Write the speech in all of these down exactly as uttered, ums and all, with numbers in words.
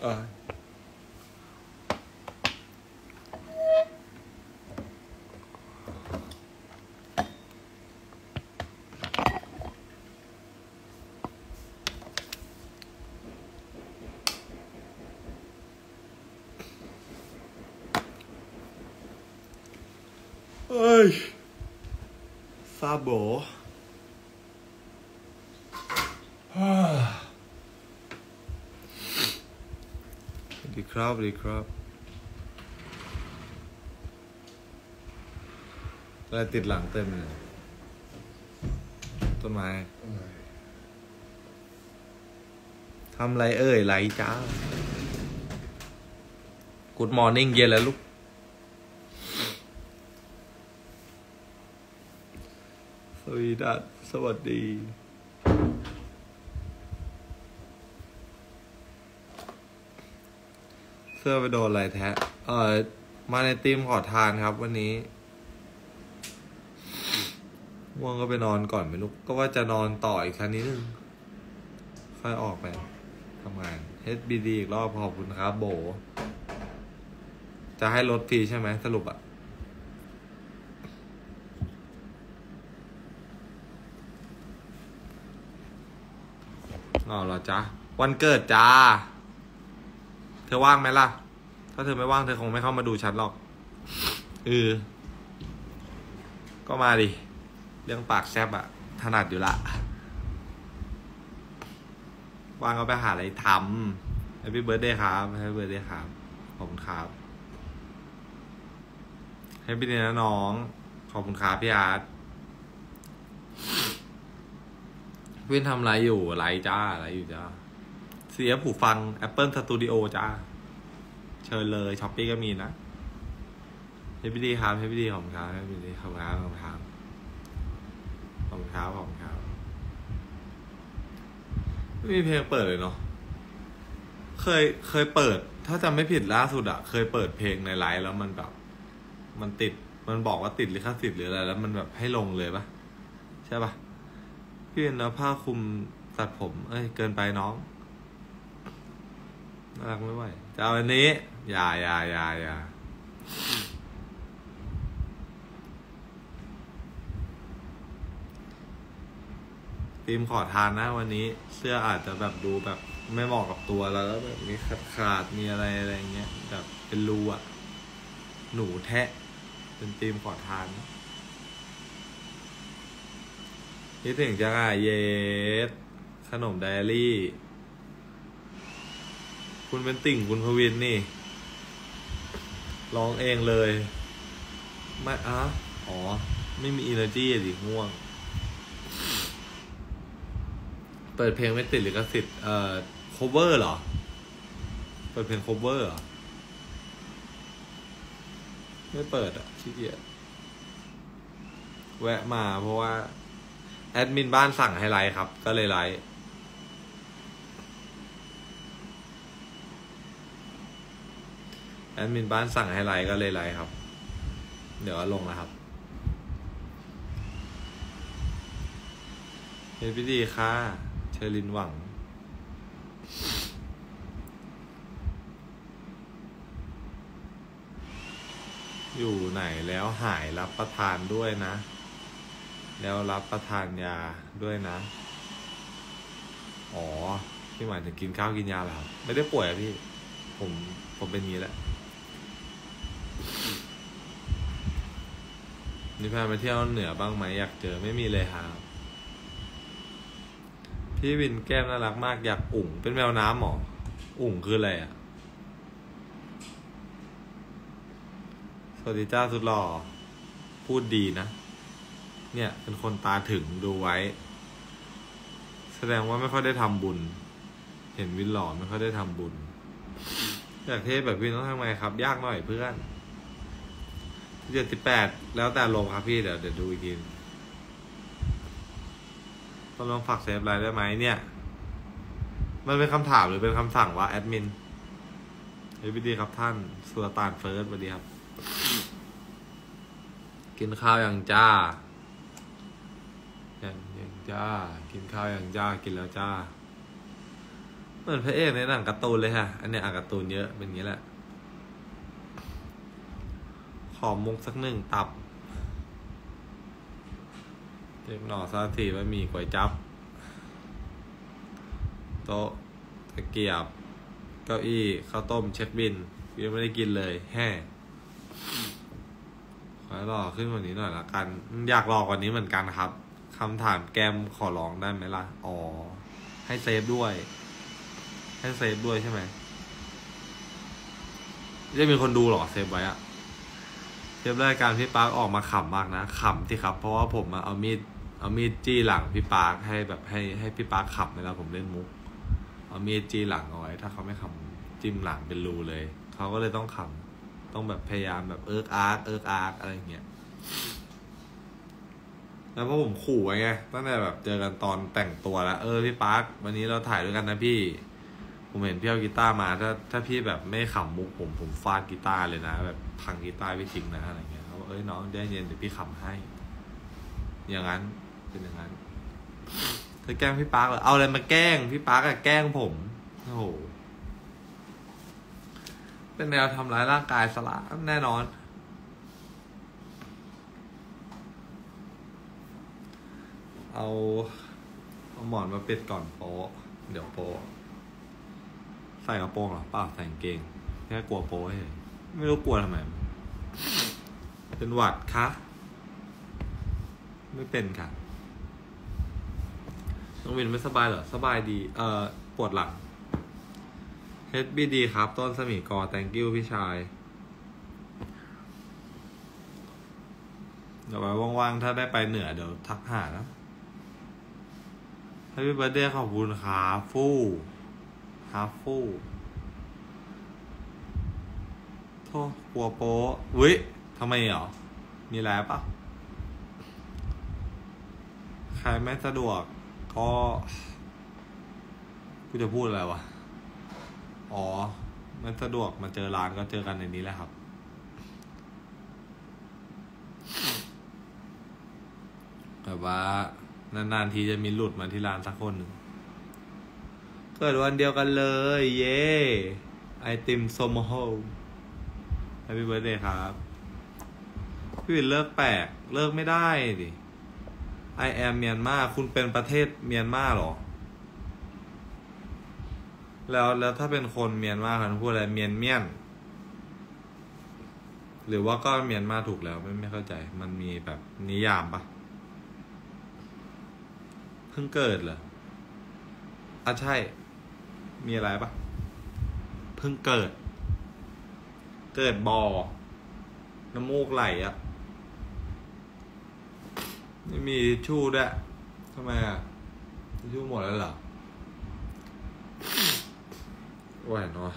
อ่าเอ้ยซาโบสวัสดีครับสวัสดีครับอะไรติดหลังเต็มเลยต้นไม้ทำไรเอ่ยไรจ้า Good morning เย็นแล้วลูกสวีดัสสวัสดีเสื้อไปโดนอะไรแท้เออมาในทีมขอทานครับวันนี้ง่วงก็ไปนอนก่อนไม่ลุกก็ว่าจะนอนต่ออีกครั้งนิดนึงค่อยออกไปทำงาน เอช บี ดี อีกรอบขอบคุณครับโบจะให้ลดฟรีใช่ไหมสรุปอะอ๋อเหรอจ๊ะวันเกิดจ้าเธอว่างไหมล่ะถ้าเธอไม่ว่างเธอคงไม่เข้ามาดูฉันหรอกเออก็มาดิเรื่องปากแซบอะถนัดอยู่ละว่างก็ไปหาอะไรทำ Happy Birthday ครับ Happy Birthday ครับขอบคุณครับให้พี่เนี่ยนะน้องขอบคุณครับพี่อาร์ตพี่ทำอะไรอยู่อะไรจ้าอะไรอยู่จ้าเสียผูฟัง Apple Studio จ้าเชิญเลยช้อปปี้ก็มีนะเฮปปี้ดีครับเฮปปี้ดีขอบคุณครับเฮปปี้ดีขอบคุณครับขอบคุณครับขอบคุณครับขอบคุณครับไม่มีเพลงเปิดเลยเนาะเคยเคยเปิดถ้าจำไม่ผิดล่าสุดอะเคยเปิดเพลงในไลฟ์แล้วมันแบบมันติดมันบอกว่าติดลิขสิทธิ์หรืออะไรแล้วมันแบบให้ลงเลยปะใช่ปะพี่เป็นนะผ้าคลุมตัดผมเอ้ยเกินไปน้องน่ารักไม่ไหวจะเอาอันนี้อย่าอย่าอย่าอย่าทีมขอทานนะวันนี้เสื้ออาจจะแบบดูแบบไม่เหมาะกับตัวแล้วแล้วแบบมีขาดขาดมีอะไรอะไรเงี้ยแบบเป็นรูอ่ะหนูแทะเป็นทีมขอทานนี่ถึงจะอ่ะเยสขนมไดอารี่คุณเป็นติ่งคุณพวินนี่ร้องเองเลยไม่อะอ๋อไม่มี energy ดิง่วงเปิดเพลงไม่ติดลิขสิทธิ์เอ่อ cover เหรอเปิดเพลง cover เหรอไม่เปิดอ่ะขี้เกียจแวะมาเพราะว่าแอดมินบ้านสั่งให้ไลฟ์ครับก็เลยไลฟ์แอดมินบ้านสั่งให้ไลฟ์ก็เลยไลฟ์ครับเดี๋ยวลงนะครับเฮ้ยพี่ดีค่ะเชอรินหวังอยู่ไหนแล้วหายรับประทานด้วยนะแล้วรับประทานยาด้วยนะอ๋อพี่หมายถึงกินข้าวกินยาเหรอครับไม่ได้ป่วยอะพี่ผมผมเป็นงี้แหละนี่พาไปเที่ยวเหนือบ้างไหมอยากเจอไม่มีเลยครับพี่วินแก้มน่ารักมากอยากอุ่งเป็นแมวน้ำหรออุ่งคืออะไรอ่ะสวัสดีจ้าสุดหล่อพูดดีนะเนี่ยเป็นคนตาถึงดูไว้แสดงว่าไม่ค่อยได้ทำบุญเห็นวินหล่อไม่ค่อยได้ทำบุญอยากเทศแบบวินต้องทำไงครับยากหน่อยเพื่อนเจ็ดสิบแปดแล้วแต่ลงครับพี่เดี๋ยวเดี๋ยวดูอีกทีต้องลองฝากเซฟไลน์ได้ไหมเนี่ยมันเป็นคำถามหรือเป็นคำสั่งวะแอดมินเฮ้ยพี่ดีครับท่านสุลต่านเฟิร์สสวัสดีครับกินข้าวอย่างจ้าอย่างอย่างจ้ากินข้าวอย่างจ้ากินแล้วจ้าเหมือนพระเอกในหนังการ์ตูนเลยค่ะอันเนี้ยอ่านการ์ตูนเยอะเป็นอย่างนี้แหละขอมุกสักหนึ่งตับเด็กหน่อซาทีบะหมี่ก๋วยจั๊บโต๊ะตะเกียบเก้าอี้ข้าวต้มเช็คบินยังไม่ได้กินเลยแฮ่ขอให้หล่อขึ้นกว่านี้หน่อยละกันอยากหล่อกว่านี้เหมือนกันครับคำถามแกมขอร้องได้ไหมล่ะอ๋อให้เซฟด้วยให้เซฟด้วยใช่ไหมจะมีคนดูหรอเซฟไว้อะเซฟรายการพี่ปาร์คออกมาขำมากนะขำที่ครับเพราะว่าผมเอามีดเอามีดจี้หลังพี่ปาร์คให้แบบให้ให้พี่ปาร์คขำเวลาผมเล่นมุกเอามีดจี้หลังเอาไว้ถ้าเขาไม่ขำจิ้มหลังเป็นรูเลยเขาก็เลยต้องขำต้องแบบพยายามแบบเอิร์กอาร์กเอิร์กอาร์กอะไรอย่างเงี้ยแล้วเพราะผมขู่ไว้ไงตั้งแต่แบบเจอกันตอนแต่งตัวแล้วเออพี่ปาร์ควันนี้เราถ่ายด้วยกันนะพี่ผมเห็นพี่เอากีตาร์มาถ้าถ้าพี่แบบไม่ขำมุกผมผมฟาดกีตาร์เลยนะแบบพังกีตาร์พี่ทิ้งนะอะไรเงี้ยเขาบอกเอ้ยน้องใจเย็นเดี๋ยวพี่ขำให้อย่างนั้นเป็นอย่างนั้นเธอแกล้งพี่ปาร์คเหรอเอาอะไรมาแกล้งพี่ปาร์คอะแกล้งผมโอ้โหเป็นแนวทำร้ายร่างกายสละแน่นอนเอาเอาหมอนมาปิดก่อนโป๊ะเดี๋ยวโป๊ะใส่กระโปรงหรอเปล่าใส่กางเกงแค่กลัวโป๊ะเฉยไม่รู้กลัวทำไมเป็นหวัดคะไม่เป็นค่ะน้องวินไม่สบายเหรอสบายดีเอ่อปวดหลัง เอช บี ดี ครับต้นสมีกอ thank you พี่ชายเดี๋ยวไว้ว่างๆถ้าได้ไปเหนือเดี๋ยวทักหานะ Happy birthday ขอบคุณครับฟู่ฮาฟู่โทษกลัวโป๊ะวิทำไมเหรอมีอะไรปะใครไม่สะดวกก็กูจะพูดอะไรวะอ๋อไม่สะดวกมาเจอร้านก็เจอกันในนี้แหละครับแบบว่านานๆทีจะมีหลุดมาที่ร้านสักคนหนึ่งเกิดวันเดียวกันเลยเย้ไอติมโซโมโฮแฮปปี้เบิร์ธเดย์ครับพี่วินเลิกแปลกเลิกไม่ได้ดิ I am เมียนมาคุณเป็นประเทศเมียนมาหรอแล้วแล้วถ้าเป็นคนเมียนมาเขาพูดอะไรเมียนเมียนหรือว่าก็เมียนมาถูกแล้วไม่ไม่เข้าใจมันมีแบบนิยามปะเพิ่งเกิดเหรออ่ะใช่มีอะไรปะเพิ่งเกิดเกิดบอน้ำมูกไหลอะไม่มีทิชชู่ด้วยทำไมอะทิชชู่หมดแล้วเหรอแหวนวะ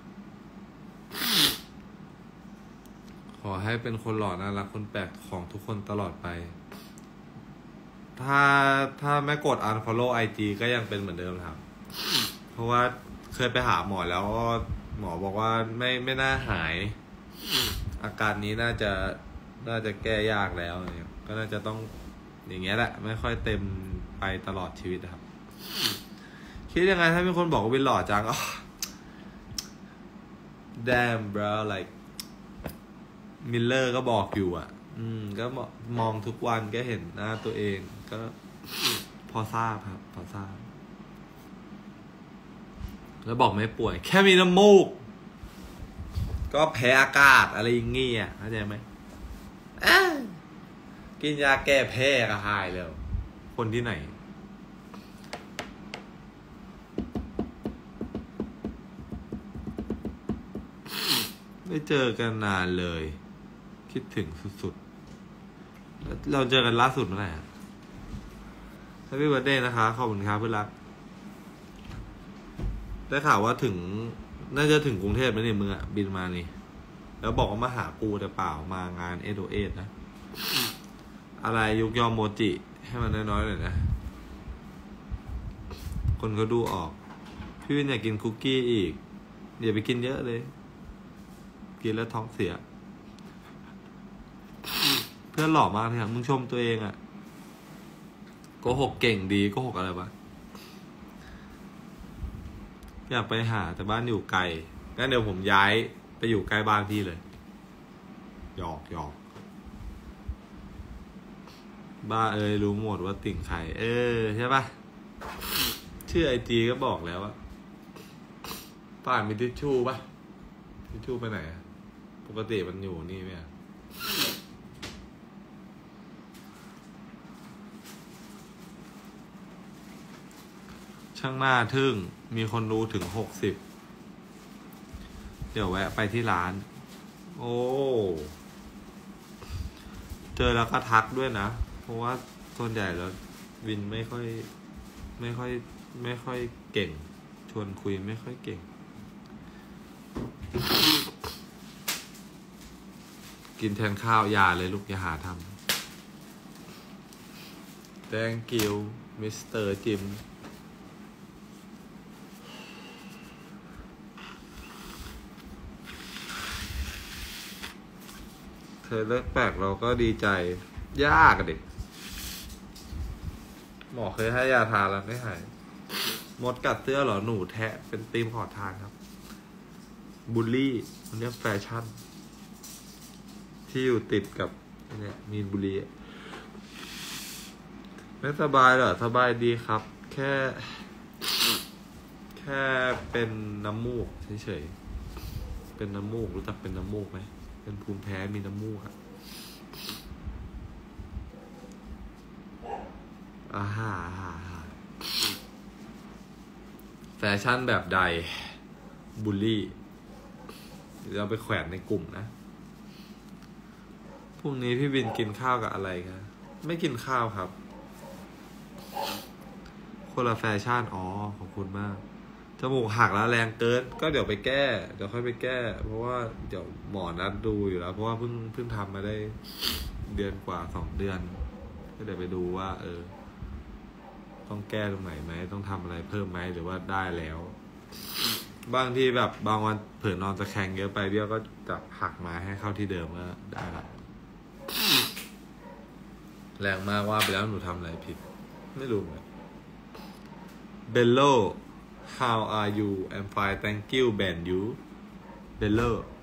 ขอให้เป็นคนหล่อน่ารักคนแปลกของทุกคนตลอดไปถ้าถ้าไม่กด unfollow ไอ จี ก็ยังเป็นเหมือนเดิมครับเพราะว่าเคยไปหาหมอแล้วก็หมอบอกว่าไม่ไม่น่าหายอาการนี้น่าจะน่าจะแก้ยากแล้วเนี่ยก็น่าจะต้องอย่างเงี้ยแหละไม่ค่อยเต็มไปตลอดชีวิตครับคิดยังไงถ้ามีคนบอกว่าวินหล่อจังอ๋อ damn bro like มิลเลอร์ก็บอกอยู่อ่ะอืมก็มองทุกวันก็เห็นหน้าตัวเองก็พอทราบครับพอทราบแล้วบอกไม่ป่วยแค่มีน้ำมูกก็แพ้อากาศอะไรอย่างเงี้ยเข้าใจไหมกินยาแก้แพ้ก็หายแล้วคนที่ไหนไม่เจอกันนานเลยคิดถึงสุดๆเราเจอกันล่าสุดเมื่อไหร่ฮะ Happy birthday นะคะขอบคุณครับเพื่อนรักได้ข่าวว่าถึงน่าจะถึงกรุงเทพแล้วนี่มึงอะบินมานี่แล้วบอกว่ามาหากูแต่เปล่ามางานเอโดเอสนะอะไรยุกยอมโมจิให้มันน้อยๆหน่อยนะคนเขาดูออกพี่วินอยากกินคุกกี้อีกอย่าไปกินเยอะเลยกินแล้วท้องเสียเพื่อนหล่อมากเลยครับมึงชมตัวเองอะโกหกเก่งดีโกหกอะไรวะอยากไปหาแต่บ้านอยู่ไกลงั้นเดี๋ยวผมย้ายไปอยู่ใกล้บ้านพี่เลยหยอกหยอกบ้าเอ้ยรู้หมดว่าติ่งใครเออใช่ปะชื่อไอจีก็บอกแล้วอะป่านมีทิชชู่ปะทิชชู่ไปไหนอะปกติมันอยู่นี่ไหมอะช่างหน้าทึ่งมีคนรู้ถึงหกสิบเดี๋ยวแวะไปที่ร้านโอ้เจอแล้วก็ทักด้วยนะเพราะว่าส่วนใหญ่แล้ววินไม่ค่อยไม่ค่อยไม่ค่อยเก่งชวนคุยไม่ค่อยเก่งกินแทนข้าวอย่าเลยลูกอย่าหาทำ Thank you มิสเตอร์จิมเธอเลิกแปลกเราก็ดีใจยากอะเด็กหมอเคยให้ยาทานแล้วไม่หายมดกัดเสื้อเหรอหนูแทะเป็นตีมขอทานครับบูลลี่มันเรียกแฟชั่นที่อยู่ติดกับเนี่ยมีนบุรีไม่สบายเหรอสบายดีครับแค่แค่เป็นน้ำมูกเฉยๆเป็นน้ำมูกรู้จักเป็นน้ำมูกไหมเป็นภูมิแพ้มีน้ำมูกครับอ่าฮ่าฮ่าฮ่าแฟชั่นแบบใดบูลลี่เราไปแขวนในกลุ่มนะพรุ่งนี้พี่บินกินข้าวกับอะไรครับไม่กินข้าวครับคนละแฟชั่นอ๋อขอบคุณมากจมูกหักแล้วแรงเกินก็เดี๋ยวไปแก้เดี๋ยวค่อยไปแก้เพราะว่าเดี๋ยวหมอนัดดูอยู่แล้วเพราะว่าเพิ่งเพิ่งทำมาได้เดือนกว่าสองเดือนก็เดี๋ยวไปดูว่าเออต้องแก้ตรงไหนไหมต้องทำอะไรเพิ่มไหมหรือว่าได้แล้วบางทีแบบบางวันเผื่อนอนจะแข็งเยอะไปเบี้ยก็จะหักมาให้เข้าที่เดิมก็ได้ละแรงมากว่าไปแล้วหนูทำอะไรผิดไม่รู้เลยเบลโล how are you I'm fine thank you Ben you เบลโล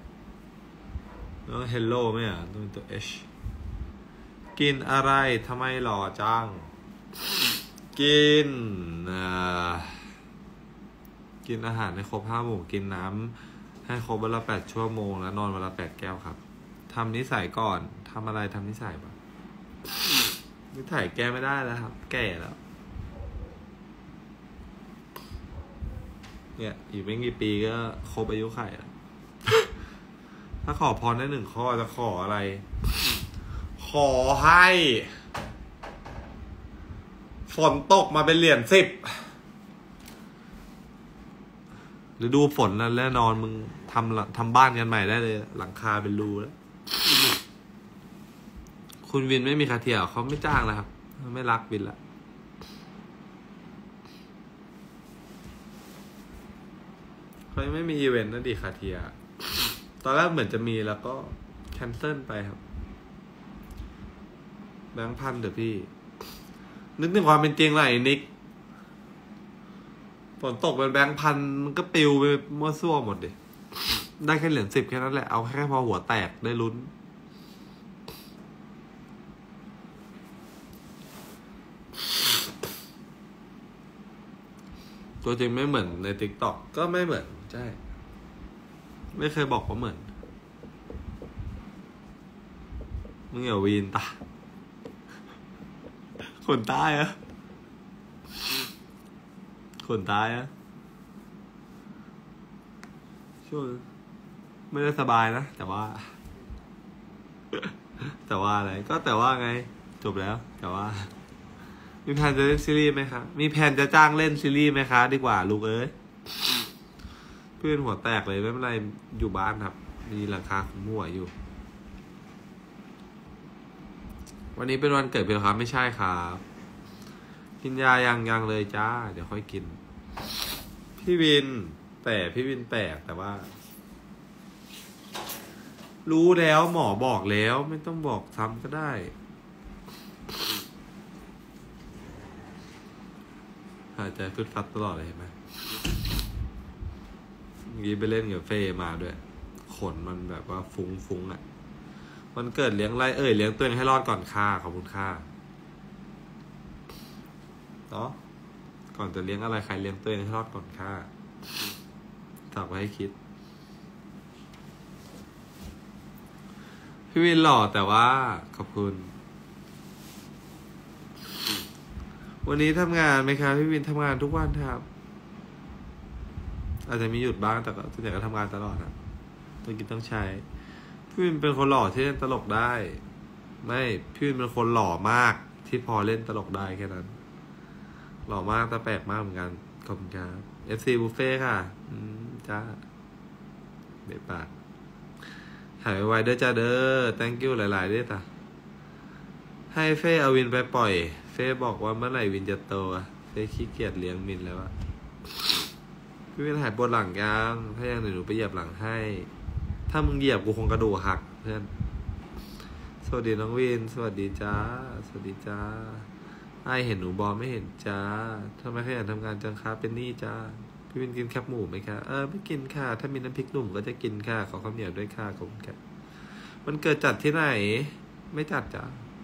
ต้อง hello ไหมอ่ะต้องตัว h กินอะไรทำไมหล่อจังกินอ่ากินอาหารให้ครบห้าหมู่กินน้ำให้ครบวันละแปดชั่วโมงแล้วนอนวันละแปดแก้วครับทำนิสัยก่อนทำอะไรทำนิสัยปะนิสัยแก้ไม่ได้แล้วครับแก่แล้วเนี่ยอีกไม่กี่ปีก็ครบอายุไขแล้วถ้าขอพรได้หนึ่งข้อจะขออะไรขอให้ฝนตกมาเป็นเหรียญสิบหรือดูฝนแล้วแน่นอนมึงทำทำบ้านกันใหม่ได้เลยหลังคาเป็นรูแล้วคุณวินไม่มีคาเทียเขาไม่จ้างแล้วครับไม่รักวินละเขาไม่มีอีเวนต์นั่นดิคาเทียตอนแรกเหมือนจะมีแล้วก็แคนเซิลไปครับแบงค์พันเดี๋ยวพี่นึกถึงความเป็นจริงเลยไอ้นิกฝนตกเป็นแบงค์พันมันก็ปิวไปมั่วซั่วหมดดิได้แค่เหรียญสิบแค่นั้นแหละเอาแค่พอหัวแตกได้ลุ้นตัวจริงไม่เหมือนใน ติ๊กต็อก ก็ไม่เหมือนใช่ไม่เคยบอกว่าเหมือนมึงอย่าวีนตาคนตายอะคนตายอะช่วงไม่ได้สบายนะแต่ว่าแต่ว่าอะไรก็แต่ว่าไงจบแล้วแต่ว่ามีแผนจะเล่นซีรีส์ไหมครับมีแผนจะจ้างเล่นซีรีส์ไหมคะดีกว่าลูกเอ้ยเพื่อนหัวแตกเลยไม่เป็นไรอยู่บ้านครับมีหลังคาคุมหัวอยู่วันนี้เป็นวันเกิดเป็นครับไม่ใช่ครับกินยายังยังเลยจ้าเดี๋ยวค่อยกินพี่วินแต่พี่วินแปลกแต่ว่ารู้แล้วหมอบอกแล้วไม่ต้องบอกซ้ำก็ได้หายใจฟึดฟัดตลอดเลยเห็นไหมงี้ไปเล่นกับเฟยมาด้วยขนมันแบบว่าฟุ้งฟุ้งอ่ะมันเกิดเลี้ยงไรเอ้ยเลี้ยงตัวเองให้รอดก่อนค่าขอบคุณค่าเนาะก่อนจะเลี้ยงอะไรใครเลี้ยงตัวเองให้รอดก่อนค่าฝากไว้ให้คิดพี่วินหล่อแต่ว่าขอบคุณวันนี้ทำงานไหมครับพี่วินทำงานทุกวันครับอาจจะมีหยุดบ้างแต่ก็ส่วนใหญ่ก็ทำงานตลอดนะต้องกินต้องใช้พี่วินเป็นคนหล่อที่เล่นตลกได้ไม่พี่วินเป็นคนหล่อมากที่พอเล่นตลกได้แค่นั้นหล่อมากแต่แปลกมากเหมือนกันขอบคุณครับ เอฟ ซี บุฟเฟ่ค่ะอืมจ้าเด็ดปากหายไวๆเด้อจ้าเด้อ thank you หลายๆด้วยจ้ะให้เฟ่เอาวินไปปล่อยเฟ่บอกว่าเมื่อไหร่วินจะโตอะเฟ่ขี้เกียจเลี้ยงวินแล้วอะพี่วินหายปวดหลังยังถ้ายังเดี๋ยวหนูไปเหยียบหลังให้ถ้ามึงเหยียบกูคงกระดูกหักเพื่อนสวัสดีน้องวินสวัสดีจ้าสวัสดีจ้าไอเห็นหนูบอลไม่เห็นจ้าทำไมขยันทำงานจังคะเป็นนี่จ้าพี่วินกินแคบหมูไหมคะเออไม่กินค่ะถ้ามีน้ำพริกหนุ่มก็จะกินค่ะขอข้าวเหนียวด้วยค่ะขอบคุณค่ะมันเกิดจัดที่ไหนไม่จัดจ้า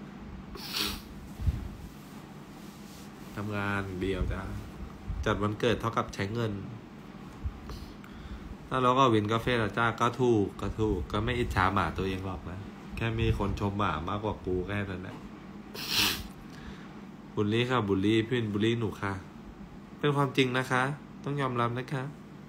ทำงานเดียวจ้าจัดวันเกิดเท่ากับใช้เงินแล้วก็วินกาแฟแล้วจ้าก็ถูกก็ถูกก็ไม่อิจฉาหมาตัวเองหรอกนะแค่มีคนชมหมามากกว่ากูแค่นั้นแหละบุลลี่ค่ะบุลลี่พี่วินบุลลี่หนูค่ะเป็นความจริงนะคะต้องยอมรับนะคะ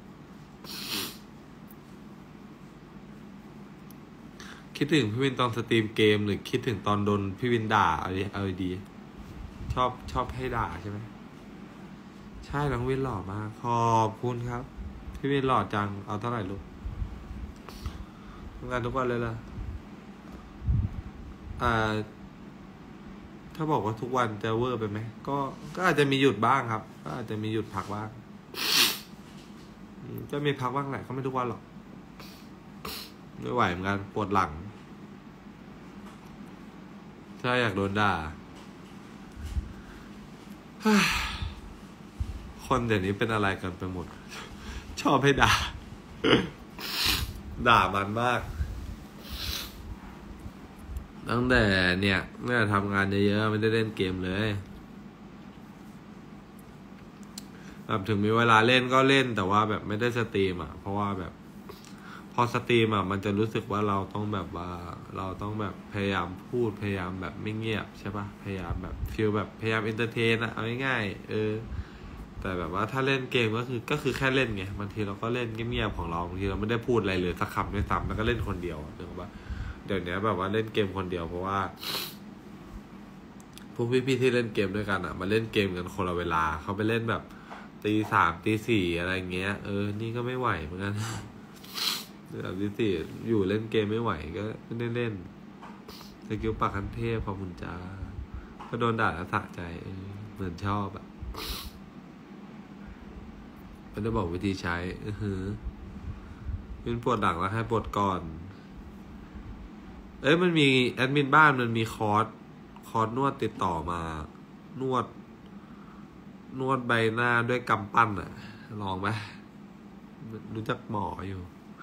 คิดถึงพี่วินตอนสตรีมเกมหรือคิดถึงตอนโดนพี่วินด่าเอาดีเอาดีชอบชอบให้ด่าใช่ไหมใช่น้องวินหล่อมากขอบคุณครับพี่วินหล่อจังเอาเท่าไหร่ลูกทำงานทุกวันเลยล่ะอ่าถ้าบอกว่าทุกวันจะเวอร์ไปไหมก็ก็อาจจะมีหยุดบ้างครับก็อาจจะมีหยุดพักบ้างจะมีพักบ้างแหละก็ไม่ทุกวันหรอกไม่ไหวเหมือนกันปวดหลังถ้าอยากโดนด่าคนเดี๋ยวนี้เป็นอะไรกันไปหมดชอบให้ด่า ด่ามันมากตั้งแต่เนี่ยเมื่อทำงานเยอะๆไม่ได้เล่นเกมเลยแบบถึงมีเวลาเล่นก็เล่นแต่ว่าแบบไม่ได้สตรีมอ่ะเพราะว่าแบบพอสตรีมอ่ะมันจะรู้สึกว่าเราต้องแบบว่าเราต้องแบบพยายามพูดพยายามแบบไม่เงียบใช่ปะพยายามแบบฟีลแบบพยายามเอนเตอร์เทนอะเอาง่ายๆเออแต่แบบว่าถ้าเล่นเกมก็คือก็คือแค่เล่นไงบางทีเราก็เล่นเงียบๆของเราบางทีเราไม่ได้พูดอะไรเลยสักคำด้วยซ้ำแล้วก็เล่นคนเดียวนึกว่าเดี๋ยวนี้แบบว่าเล่นเกมคนเดียวเพราะว่าพวกพี่ๆที่เล่นเกมด้วยกันอ่ะมาเล่นเกมกันคนละเวลาเขาไปเล่นแบบตีสามตีสี่อะไรเงี้ยเออนี่ก็ไม่ไหวเหมือนกันแบบตีสี่อยู่เล่นเกมไม่ไหวก็ไม่ได้เล่นสกิลปากคันเทพขอบคุณจ้าก็โดนด่าแล้วสะใจเหมือนชอบอ่ะไม่ได้บอกวิธีใช้อือหือเป็นปวดหลังแล้วให้ปวดก่อนเอ้ยมันมีแอดมินบ้านมันมีคอร์สคอร์สนวดติดต่อมานวดนวดใบหน้าด้วยกำปั้นอ่ะลองไหมรู้จักหมออยู่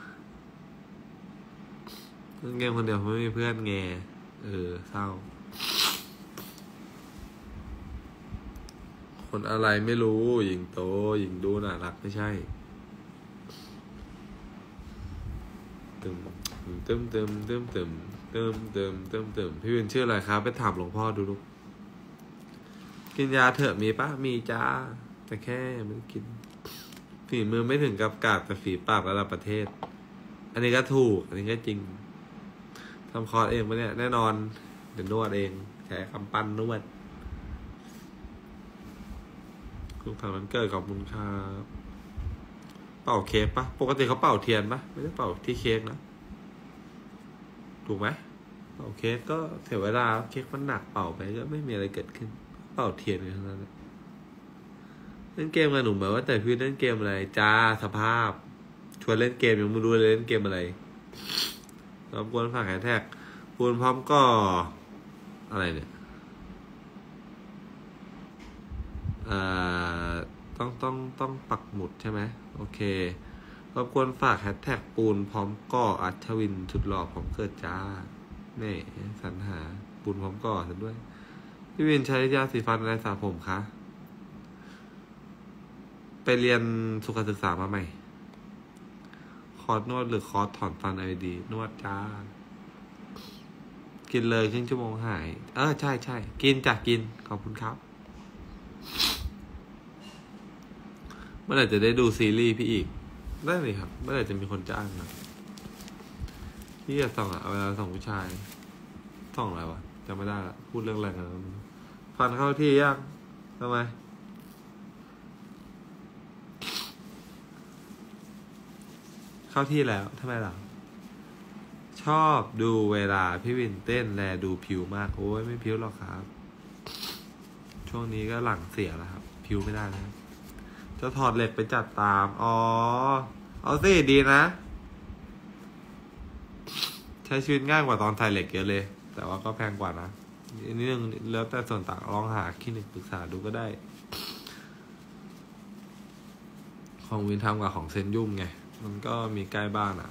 เล่นเกมคนเดียวไม่มีเพื่อนแงเออเศร้าคนอะไรไม่รู้หญิงโตหญิงดูน่ารักไม่ใช่ตึมตึมตึมตึมตึมตึมตึมตึมตึมพี่วินชื่ออะไรครับไปถามหลวงพ่อดูลูกกินยาเถอะมีปะมีจ้าแต่แค่ไม่กินฝีมือไม่ถึงกับกาดแต่ฝีปากระดับประเทศอันนี้ก็ถูกอันนี้ก็จริงทำคอร์สเองปะเนี่ยแน่นอนเดี๋ยวนวดเองใช้คำปั้นนวดคุณข่าวมันเกิดขอบคุณครับเป่าเค้กปะปกติเขาเป่าเทียนปะไม่ได้เป่าที่เค้กนะถูกไหมเป่าเค้กก็เสียเวลาเค้กมันหนักเป่าไปก็ไม่มีอะไรเกิดขึ้นเป่าเทียนกันทั้งนั้นเล่นเกมกันหนุ่มแบบว่าแต่พี่เล่นเกมอะไรจ้าสภาพชวนเล่นเกมยังไม่รู้เลยเล่นเกมอะไรรบกวนฝากแฮชแท็กปูนพร้อมก็อะไรเนี่ยอ่าต้องต้องต้องปักหมุดใช่ไหมโอเครบกวนฝากแฮชแท็กปูนพร้อมก่ออัชวินสุดหล่อพร้อมเกิดจ้าแม่สรรหาปูนพร้อมก่อซะด้วยพี่วินใช้ยาสีฟันอะไรสระผมคะไปเรียนสุขศึกษามาใหม่คอร์สนวดหรือคอร์สถอนฟันไอดีนวดจ้ากินเลยครึ่งชั่วโมงหายเออใช่ใช่กินจากกินขอบคุณครับเมื่อไหร่จะได้ดูซีรีส์พี่อีกได้เลยครับเมื่อไหร่จะมีคนจ้างนะพี่จะส่องอะเวลาส่องผู้ชายส่องอะไรวะจำไม่ได้ละพูดเรื่องอะไรกันฟันเข้าที่ยังทำไมเข้าที่แล้วทำไมล่ะชอบดูเวลาพี่วินเต้นแลดูผิวมากโอ้ยไม่ผิวหรอกครับช่วงนี้ก็หลังเสียแล้วครับผิวไม่ได้แล้วจะถอดเหล็กไปจัดตามอ๋อเอาสิดีนะใช้ชีวิตง่ายกว่าตอนใส่เหล็กเยอะเลยแต่ว่าก็แพงกว่านะอันนี้เรื่องแล้วแต่ส่วนต่างลองหาคลินิกปรึกษาดูก็ได้ของวินทำกับของเซนยุ่มไงมันก็มีใกล้บ้านอ่ะ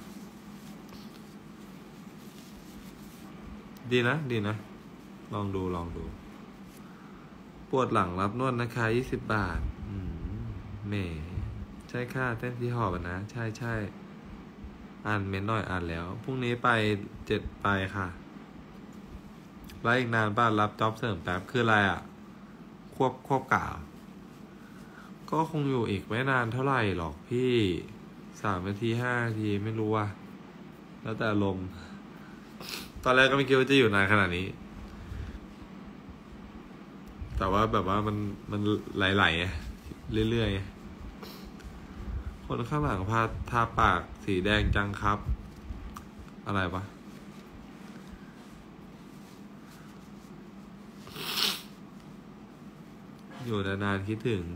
ดีนะดีนะลองดูลองดูปวดหลังรับนวดนะคะยี่สิบบาทอืมแหมใช่ค่ะเต้นที่หอบนะใช่ใช่อ่านเม้นหน่อยอ่านแล้วพรุ่งนี้ไปเจ็ดไปค่ะไล่อีกนานป้ารับจ็อบเสริมแป๊บคืออะไรอ่ะควบควบกะก็คงอยู่อีกไม่นานเท่าไหร่หรอกพี่สามนาทีห้านาทีไม่รู้ว่ะแล้วแต่ลมตอนแรกก็ไม่คิดว่าจะอยู่นานขนาดนี้แต่ว่าแบบว่ามันมันไหลๆเรื่อยๆคนข้างหลังพาทาปากสีแดงจังครับอะไรปะอยู่นานๆคิดถึง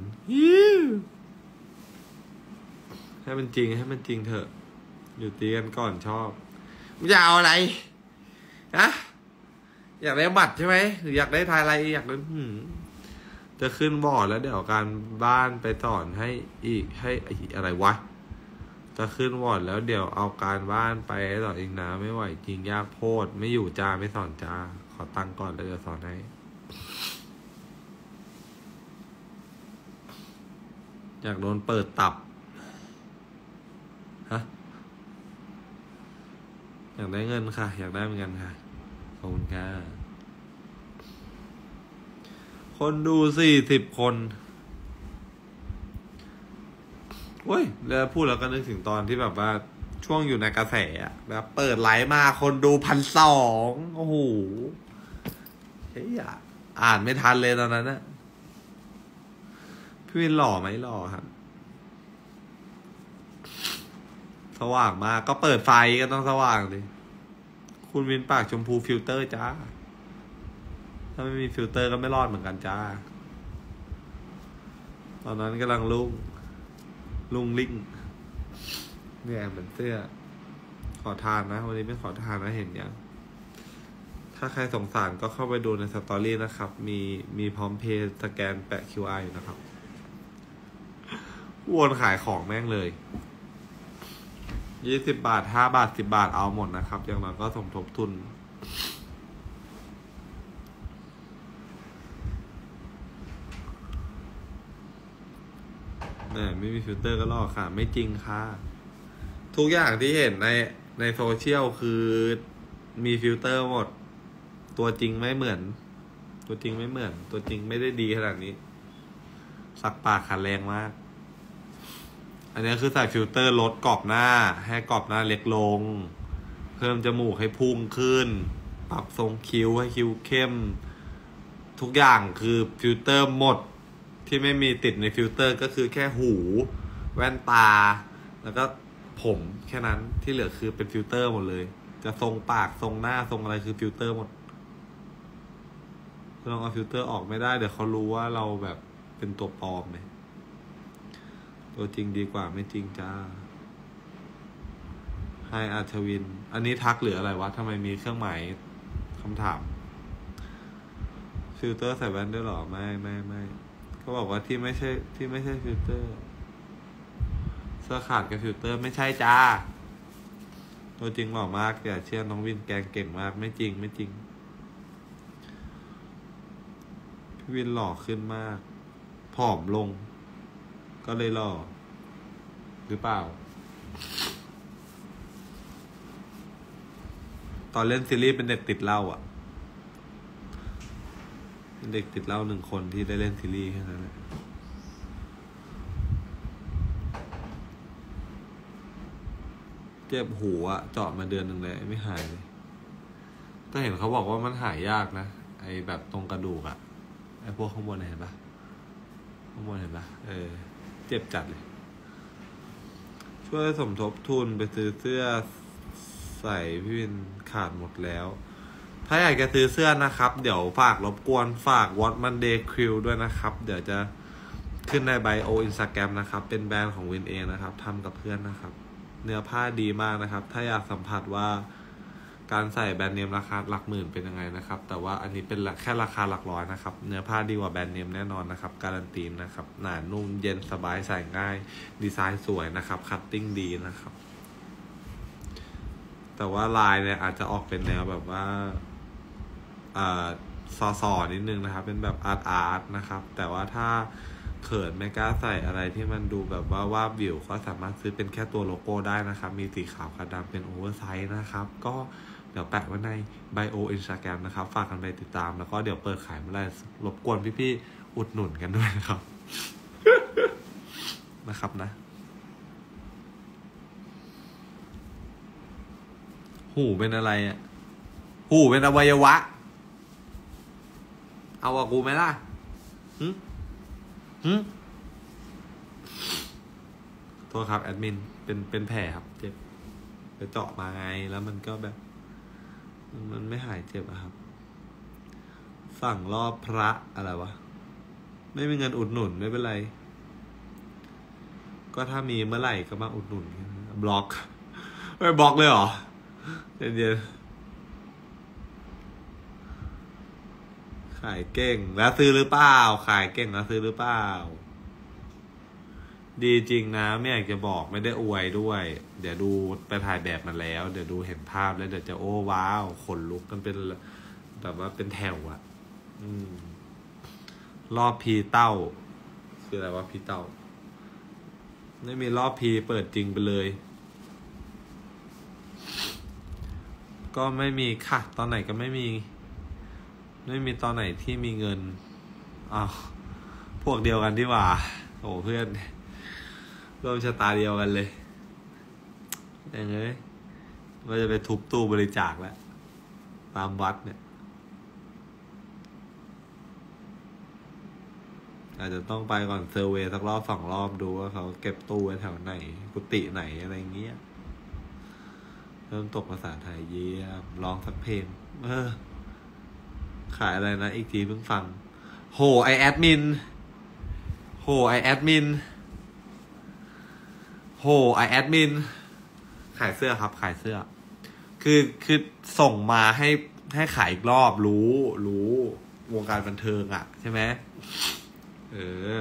ให้มันจริงให้มันจริงเถอะอยู่ตีกันก่อนชอบมึงจะเอาอะไรนะอยากได้บัตรใช่ไหมหรืออยากได้ทายอะไรอยากได้จะขึ้นบอร์ดแล้วเดี๋ยวการบ้านไปสอนให้อีกให้อะไรวะจะขึ้นบอร์ดแล้วเดี๋ยวเอาการบ้านไปสอนอีกนะไม่ไหวจริงยากโพดไม่อยู่จ้าไม่สอนจ้าขอตังค์ก่อนแล้วเดี๋ยวสอนให้อยากโดนเปิดตับฮะอยากได้เงินค่ะอยากได้เหมือนกันค่ะขอบคุณค่ะคนดูสี่สิบคนเว้ยแล้วพูดแล้วก็นึกถึงตอนที่แบบว่าช่วงอยู่ในกระแสอะแบบเปิดไลฟ์มาคนดูพันสองโอ้โหเฮ้ยอ่านไม่ทันเลยตอนนั้นนะพี่วินหล่อไหมหล่อครับสว่างมากก็เปิดไฟก็ต้องสว่างดิคุณวินปากชมพูฟิลเตอร์จ้าถ้าไม่มีฟิลเตอร์ก็ไม่รอดเหมือนกันจ้าตอนนั้นกำลังลุ่งลุงลิงเนี่ยเหมือนเสื้อขอทานนะวันนี้ไม่ขอทานนะเห็นยังถ้าใครสงสารก็เข้าไปดูในสตอรี่นะครับมีมีพร้อมเพย์สแกนแปะ คิว อาร์ อยู่นะครับวนขายของแม่งเลยยี่สิบบาทห้าบาทสิบบาทเอาหมดนะครับอย่างน้อยก็สมทบทุนเนี่ยไม่มีฟิลเตอร์ก็ลอกค่ะไม่จริงค่ะทุกอย่างที่เห็นในในโซเชียลคือมีฟิลเตอร์หมดตัวจริงไม่เหมือนตัวจริงไม่เหมือนตัวจริงไม่ได้ดีขนาดนี้สักปากขันแรงมากอันนี้คือใส่ฟิลเตอร์ลดกรอบหน้าให้กรอบหน้าเล็กลงเพิ่มจมูกให้พุ่งขึ้นปรับทรงคิ้วให้คิ้วเข้มทุกอย่างคือฟิลเตอร์หมดที่ไม่มีติดในฟิลเตอร์ก็คือแค่หูแว่นตาแล้วก็ผมแค่นั้นที่เหลือคือเป็นฟิลเตอร์หมดเลยจะทรงปากทรงหน้าทรงอะไรคือฟิลเตอร์หมดลองเอาฟิลเตอร์ออกไม่ได้เดี๋ยวเขารู้ว่าเราแบบเป็นตัวปลอมเนี่ยตัวจริงดีกว่าไม่จริงจ้าไฮอัธวินอันนี้ทักหรืออะไรวะทำไมมีเครื่องหมายคำถามฟิลเตอร์ใส่แว่นด้วยหรอไม่ไม่ไม่เขาบอกว่าที่ไม่ใช่ที่ไม่ใช่ฟิลเตอร์สื้อขาดกับฟิลเตอร์ไม่ใช่จ้าตัวจริงหล่อมากอย่าเชื่อน้องวินแกงเก่งมากไม่จริงไม่จริงพี่วินหล่อขึ้นมากผอมลงก็เลยหล่อหรือเปล่าตอนเล่นซีรีส์เป็นเด็กติดเหล้าอ่ะเป็นเด็กติดเหล้าหนึ่งคนที่ได้เล่นซีรีส์แค่นั้นแหละเจ็บหูอะเจาะมาเดือนหนึ่งเลยไม่หายเลยก็เห็นเขาบอกว่ามันหายยากนะไอแบบตรงกระดูกอะไอพวกข้างบนเห็นปะข้างบนเห็นปะเออเจ็บจัดเลยช่วยสมทบทุนไปซื้อเสื้อใส่พี่วินขาดหมดแล้วถ้าอยากจะซื้อเสื้อนะครับเดี๋ยวฝากรบกวนฝาก What Monday Crew ด้วยนะครับเดี๋ยวจะขึ้นในไบโออินสตาแกรมนะครับเป็นแบรนด์ของวินเองนะครับทำกับเพื่อนนะครับเนื้อผ้าดีมากนะครับถ้าอยากสัมผัสว่าการใส่แบรนด์เนมราคาหลักหมื่นเป็นยังไงนะครับแต่ว่าอันนี้เป็นแค่ราคาหลักร้อยนะครับเนื้อผ้าดีกว่าแบรนด์เนมแน่นอนนะครับการันตีนะครับหนานุ่มเย็นสบายใส่ง่ายดีไซน์สวยนะครับคัตติ้งดีนะครับแต่ว่าลายเนี่ยอาจจะออกเป็นแนวแบบว่าอ่าซอสอนิดนึงนะครับเป็นแบบอาร์ตอาร์ตนะครับแต่ว่าถ้าเขินไม่กล้าใส่อะไรที่มันดูแบบว่าวาบวิวก็สามารถซื้อเป็นแค่ตัวโลโก้ได้นะครับมีสีขาวกับดำเป็นโอเวอร์ไซส์นะครับก็เดี๋ยวแปะไว้ในไบโออินสตาแกรมนะครับฝากกันไปติดตามแล้วก็เดี๋ยวเปิดขายเมื่อไหร่รบกวนพี่ๆอุดหนุนกันด้วยนะครับ นะครับนะหูเป็นอะไรอ่ะหูเป็นอวัยวะเอาอะกูไหมล่ะหึหึโทษครับแอดมินเป็นเป็นแผลครับเจ็บไปเจาะมาไงแล้วมันก็แบบมันไม่หายเจ็บอะครับสั่งรอบพระอะไรวะไม่มีเงินอุดหนุนไม่เป็นไรก็ถ้ามีเมื่อไหร่ก็มาอุดหนุนบล็อกไม่บล็อกเลยเหรอเย็นๆขายเก่งแล้วซื้อหรือเปล่าขายเก่งแล้วซื้อหรือเปล่าดีจริงนะไม่อยากจะบอกไม่ได้อวยด้วยเดี๋ยวดูไปถ่ายแบบมาแล้วเดี๋ยวดูเห็นภาพแล้วเดี๋ยวจะโอ้ว้าวขนลุกกันเป็นแบบว่าเป็นแถวอ่ะอืมรอบพีเต้าคืออะไรวะพีเต้าไม่มีรอบพีเปิดจริงไปเลยก็ไม่มีค่ะตอนไหนก็ไม่มีไม่มีตอนไหนที่มีเงินอ้าวพวกเดียวกันที่ว่าโอ้เพื่อนร่วมชะตาเดียวกันเลยอย่างเงี้ยว่าจะไปทุบตู้บริจาคแล้วตามวัดเนี่ยอาจจะต้องไปก่อนเซอร์เวย์สักรอบสองรอบดูว่าเขาเก็บตู้ไว้แถวไหนกุฏิไหนอะไรเงี้ยเริ่มตกภาษาไทยเยี่ยมร้องสักเพลงเออขายอะไรนะอีกทีเพิ่งฟังโหไอแอดมินโหไอแอดมินโหไอแอดมินขายเสื้อครับขายเสื้อคือคือส่งมาให้ให้ขายอีกรอบรู้รู้วงการบันเทิงอ่ะใช่ไหมเออ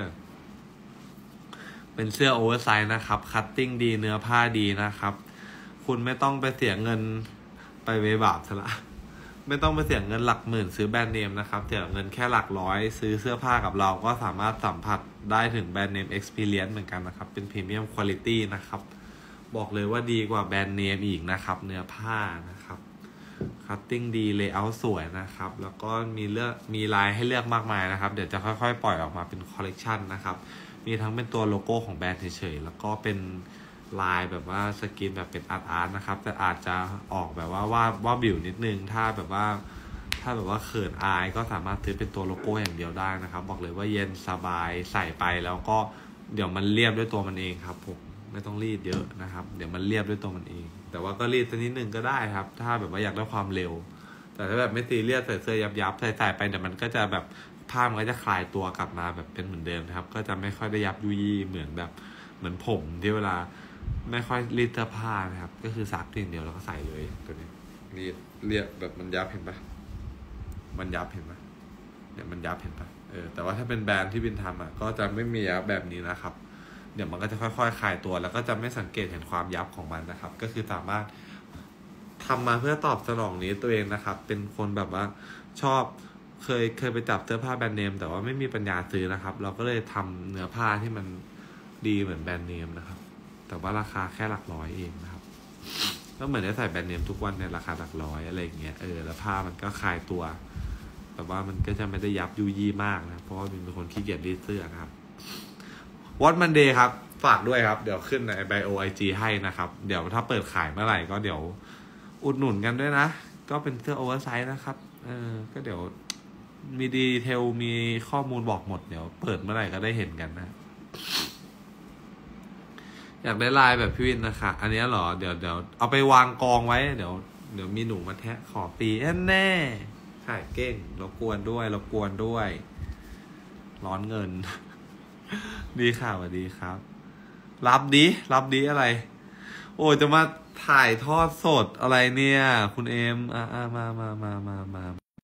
เป็นเสื้อโอเวอร์ไซส์นะครับคัตติ้งดีเนื้อผ้าดีนะครับคุณไม่ต้องไปเสียเงินไปเวบาปซะละไม่ต้องไปเสียเงินหลักหมื่นซื้อแบรนด์เนมนะครับเสียเงินแค่หลักร้อยซื้อเสื้อผ้ากับเราก็สามารถสัมผัสได้ถึงแบรนด์เนม Experience เหมือนกันนะครับเป็นพรีเมียมคุณภาพนะครับบอกเลยว่าดีกว่าแบรนด์เนมอีกนะครับเนื้อผ้านะครับคัตติ้งดีเลเยอร์สวยนะครับแล้วก็มีเลือกมีลายให้เลือกมากมายนะครับเดี๋ยวจะค่อยๆปล่อยออกมาเป็นคอลเลกชันนะครับมีทั้งเป็นตัวโลโก้ของแบรนด์เฉยๆแล้วก็เป็นลายแบบว่าสกรีนแบบเป็นอาร์ตอาร์ตนะครับแต่อาจจะออกแบบว่าว่าว่าบิวนิดนึงถ้าแบบว่าถ้าแบบว่าเขินอายก็สามารถซื้อเป็นตัวโลโก้อย่างเดียวได้นะครับบอกเลยว่าเย็นสบายใส่ไปแล้วก็เดี๋ยวมันเรียบด้วยตัวมันเองครับผมไม่ต้องรีดเยอะนะครับเดี๋ยวมันเรียบด้วยตัวมันเองแต่ว่าก็รีดสักนิดนึงก็ได้ครับถ้าแบบว่าอยากได้ความเร็วแต่ถ้าแบบไม่ซีเรียสใส่เสื้อยับยับใส่ใส่ไปเดี๋ยวมันก็จะแบบผ้ามันก็จะคลายตัวกลับมาแบบเป็นเหมือนเดิมนะครับก็จะไม่ค่อยได้ยับยุยเหมือนแบบเหมือนผมที่เวลาไม่ค่อยรีดเสื้อผ้านะครับก็คือซักทีเดียวแล้วก็ใส่เลยตัวนี้รีดเรียบแบบมันยับเห็นปะมันยับเห็นปะเนี่ยมันยับเห็นปะเออแต่ว่าถ้าเป็นแบรนด์ที่บินทำอ่ะก็จะไม่มียับแบบนี้นะครับเดี๋ยวมันก็จะค่อยๆคลายตัว แล้วก็จะไม่สังเกตเห็นความยับของมันนะครับ ก็คือสามารถทำมาเพื่อตอบสนองนี้ตัวเองนะครับ เป็นคนแบบว่าชอบเคยเคยไปจับเสื้อผ้าแบรนด์เนม แต่ว่าไม่มีปัญญาซื้อนะครับ เราก็เลยทำเนื้อผ้าที่มันดีเหมือนแบรนด์เนมนะครับ แต่ว่าราคาแค่หลักร้อยเองนะครับก็เหมือนได้ใส่แบรนด์เนมทุกวันในราคาหลักร้อยอะไรอย่างเงี้ยเออแล้วผ้ามันก็คลายตัวแต่ว่ามันก็จะไม่ได้ยับยุยี่มากนะเพราะว่ามีเป็นคนขี้เกียจรีดเสื้อครับวอตมันเดย์ครับฝากด้วยครับเดี๋ยวขึ้นในไบโอไอจีให้นะครับเดี๋ยวถ้าเปิดขายเมื่อไหร่ก็เดี๋ยวอุดหนุนกันด้วยนะก็เป็นเสื้อโอเวอร์ไซส์นะครับเออก็เดี๋ยวมีดีเทลมีข้อมูลบอกหมดเดี๋ยวเปิดเมื่อไหร่ก็ได้เห็นกันนะอยากได้ลายแบบพี่วินนะคะอันนี้เหรอเดี๋ยวเดี๋ยวเอาไปวางกองไว้เดี๋ยวเดี๋ยวมีหนูมาแทะขอปีแน่ขายเก่งรบกวนด้วยรบกวนด้วยร้อนเงิน ดีค่ะสวัสดีครับ รับดีรับดีอะไร โอ้จะมาถ่ายทอดสดอะไรเนี่ย คุณเอมอ่าอ่ามามามามามา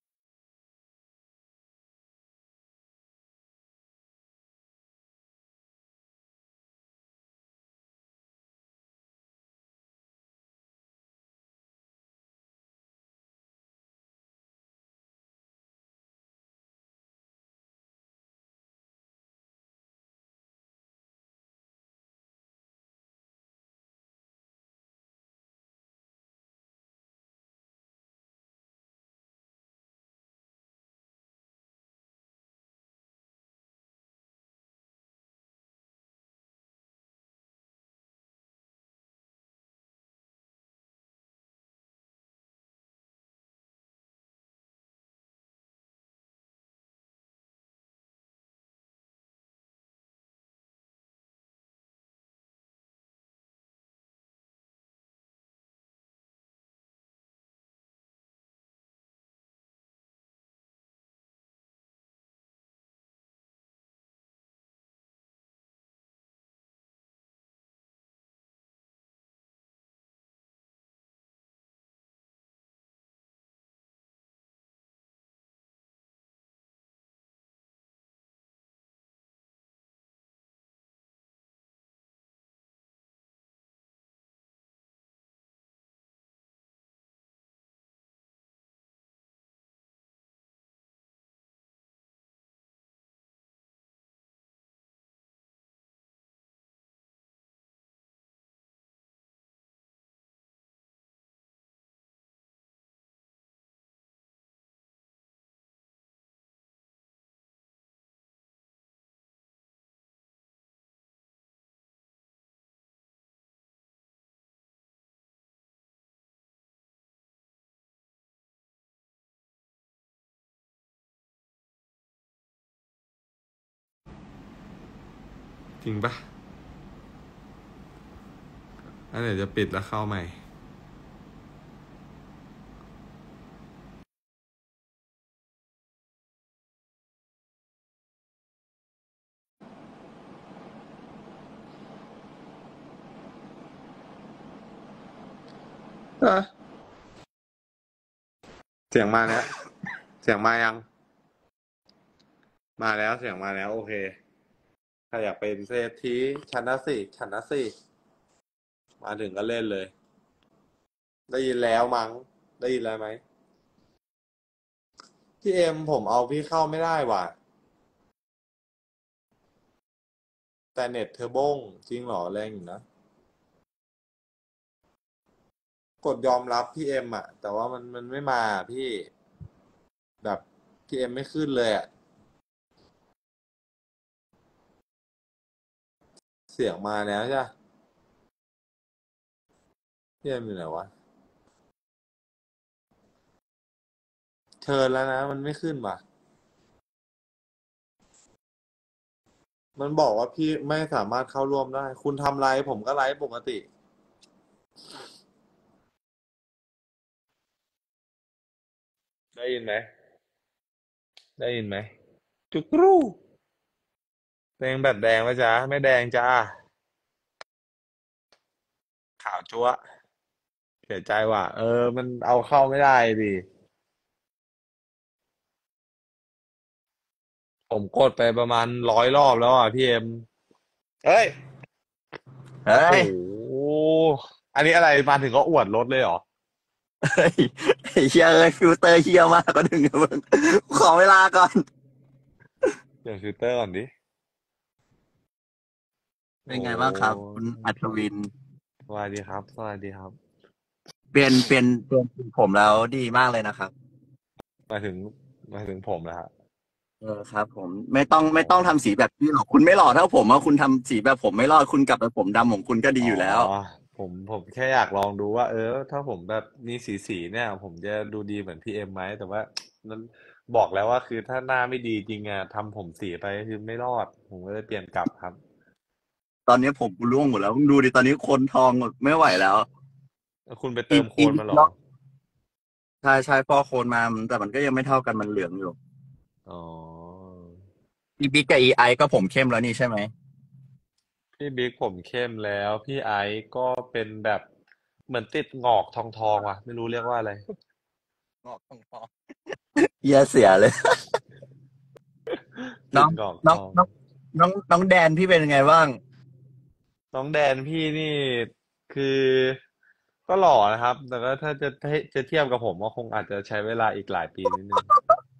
จริงปะอันไหนจะปิดแล้วเข้าใหม่อ่ะเสียงมาแล้วเสียงมายัง มาแล้วเสียงมาแล้วโอเคใครอยากเป็นเศรษฐีฉันนะสิฉันนะสิมาถึงก็เล่นเลย ได้ยินแล้วมั้งได้ยินแล้วไหมพี่เอ็มผมเอาพี่เข้าไม่ได้ว่ะแต่เน็ตเธอบ้งจริงเหรอแรงอยู่นะกดยอมรับพี่เอ็มอ่ะแต่ว่ามันมันไม่มาพี่แบบพี่เอ็มไม่ขึ้นเลยอ่ะเสียงมาแล้วใช่ปะพี่เอ็มอยู่ไหนวะเชิญแล้วนะมันไม่ขึ้นว่ะมันบอกว่าพี่ไม่สามารถเข้าร่วมได้คุณทำไลฟ์ผมก็ไลฟ์ปกติได้ยินไหมได้ยินไหมจุกรูแดงแบบแดงไหมจ๊ะไม่แดงจ้าขาวจั๊วะเสียใจว่ะเออมันเอาเข้าไม่ได้ดิผมกดไปประมาณร้อยรอบแล้วอ่ะพี่เอ็มเฮ้ยเฮ้โอ้โหยอันนี้อะไรมาถึงก็อวดรถเลยเหรอเฮ้ยไอ้เฮียเอ้ยฟิลเตอร์เฮียมากก็ถึงมึงขอเวลาก่อนเดี๋ยวฟิลเตอร์ก่อนดิเป็นโอ้ไงบ้างครับคุณอัศวินสวัสดีครับสวัสดีครับเปลี่ยนเปลี่ยนเปลี่ยนสีผมแล้วดีมากเลยนะครับหมายถึงหมายถึงผมนะฮะเออครับผมไม่ต้องอ๋อไม่ต้องทำสีแบบพี่หรอกคุณไม่หล่อเท่าผมอะคุณทำสีแบบผมไม่รอดคุณกลับไปผมดำของคุณก็ดีอ๋ออยู่แล้วผมผมแค่อยากลองดูว่าเออถ้าผมแบบมีสีสีเนี่ยผมจะดูดีเหมือนพี่เอ็มไหมแต่ว่านั้นบอกแล้วว่าคือถ้าหน้าไม่ดีจริงอ่ะทำผมสีไปคือไม่รอดผมก็เลยเปลี่ยนกลับครับตอนนี้ผมกูร่วงหมดแล้วมึงดูดิตอนนี้คนทองหมดไม่ไหวแล้วแล้วคุณไปเติอีกมโคอีกนมาเหรอนิดเนาะใช่ใช่พ่อโคนมาแต่มันก็ยังไม่เท่ากันมันเหลืองอยู่อ๋ออีบิ๊กกับอีไอก็ผมเข้มแล้วนี่ใช่ไหมพี่บิ๊กผมเข้มแล้วพี่ไอซ์ก็เป็นแบบเหมือนติดงอกทองทองว่ะไม่รู้เรียกว่าอะไรงอกทองทองเหี้ยเสียเลย น้องติดงอกทองน้องน้องน้องน้องแดนพี่เป็นยังไงบ้างน้องแดนพี่นี่คือก็หล่อนะครับแต่ก็ถ้าจะให้จะเทียบกับผมก็คงอาจจะใช้เวลาอีกหลายปีนิดนึง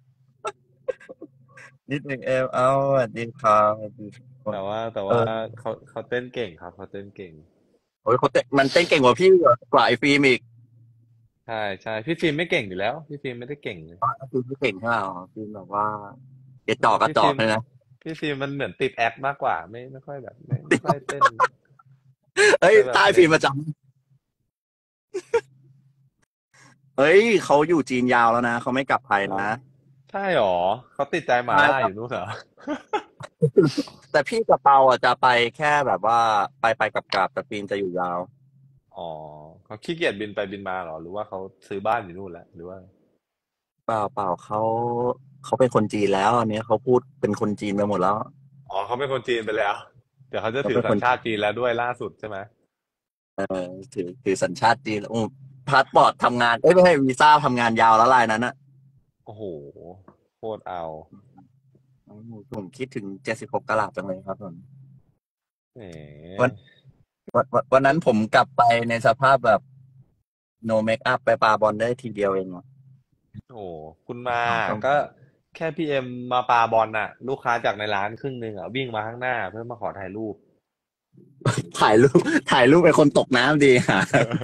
นิดหนึ่งเอมเอาสวัสดีครับสวัสดีทุกคนแต่ว่าแต่เออว่าเขาเขาเต้นเก่งครับเขาเต้นเก่งโอ้ยเขาเต้นมันเต้นเก่งกว่าพี่กว่าไอ้ฟิล์มอีกใช่ใช่พี่ฟิล์มไม่เก่งอยู่แล้วพี่ฟิล์มไม่ได้เก่งเลยฟิล์มพี่เก่งใช่ไหมอ๋อฟิล์มแบบว่าเกระจเออกกระอพี่ฟิล์มจอกเลยนะพี่ฟิล์มมันเหมือนติดแอคมากกว่าไม่ไม่ค่อยแบบไม่ไม่ค่อยเต้นเฮ้ยจะแบบใต้เน้นฟิล์มประจำเฮ้ยเขาอยู่จีนยาวแล้วนะเขาไม่กลับไทยเออนะใช่หรอเขาติดใจหมาล่าใช่อยู่นู่นเหรอแต่พี่กับเปาอ่ะจะไปแค่แบบว่าไปไปกลับกลับแต่ฟิล์มจะอยู่ยาวอ๋อเขาขี้เกียจบินไปบินมาเหรอหรือว่าเขาซื้อบ้านอยู่นู่นแล้วหรือว่าเปล่าเปล่าเขาเขาเป็นคนจีนแล้วอันนี้เขาพูดเป็นคนจีนไปหมดแล้วอ๋อเขาเป็นคนจีนไปแล้วเดี๋ยวเขาจะเขาถือสัญชาเป็นคนจีนติจีนแล้วด้วยล่าสุดใช่ไหมเออถือถือสัญชาติจีนแล้วอืมพาสปอร์ตทำงานเอ้ยไม่ใช่วีซ่าทำงานยาวแล้วลายนั้นอะโอ้โหโคตรเอาอืมผมคิดถึงเจ็ดสิบหกกะลัดจังเลยครับผมแหวันมวันวันวันนั้นผมกลับไปในสภาพแบบ no make up ไปปาบอลได้ทีเดียวเองอะโอ้คุณมาต้องก็แค่พี่เอ็มมาปาบอลน่ะลูกค้าจากในร้านครึ่งหนึ่งอ่ะวิ่งมาข้างหน้าเพื่อมาขอถ่ายรูปถ่ายรูปถ่ายรูปเป็นคนตกน้ำดีค่ะ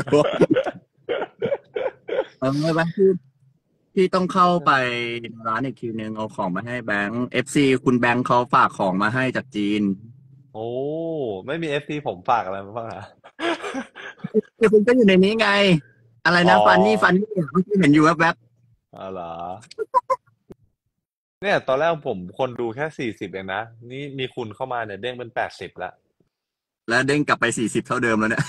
เออไม่เป็นพี่พี่ต้องเข้าไปในร้านอีกทีนึงเอาของมาให้แบงค์เอฟซีคุณแบงค์เขาฝากของมาให้จากจีนโอ้ไม่มีเอฟซีผมฝากอะไรมาบ้างอ่ะเดี๋ยวคุณก็อยู่ในนี้ไงอะไรอ๋อนะฟันนี่ฟันนี่เมื่อกี้เห็นอยู่แวบอ๋อเหรอเนี่ยตอนแรกผมคนดูแค่สี่สิบเองนะนี่มีคุณเข้ามาเนี่ยเด้งเป็นแปดสิบแล้วแล้วเด้งกลับไปสี่สิบเท่าเดิมแล้วเนี่ย